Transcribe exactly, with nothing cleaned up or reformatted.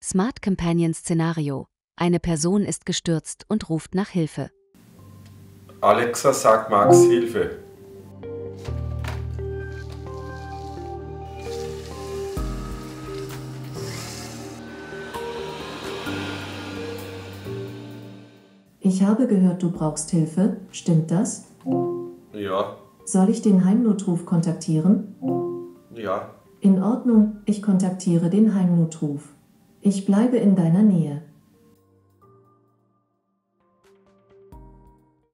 Smart Companion Szenario. Eine Person ist gestürzt und ruft nach Hilfe. Alexa, sag Max Hilfe. Ich habe gehört, du brauchst Hilfe. Stimmt das? Ja, Soll ich den Heimnotruf kontaktieren? ja. In Ordnung, ich kontaktiere den Heimnotruf. Ich bleibe in deiner Nähe.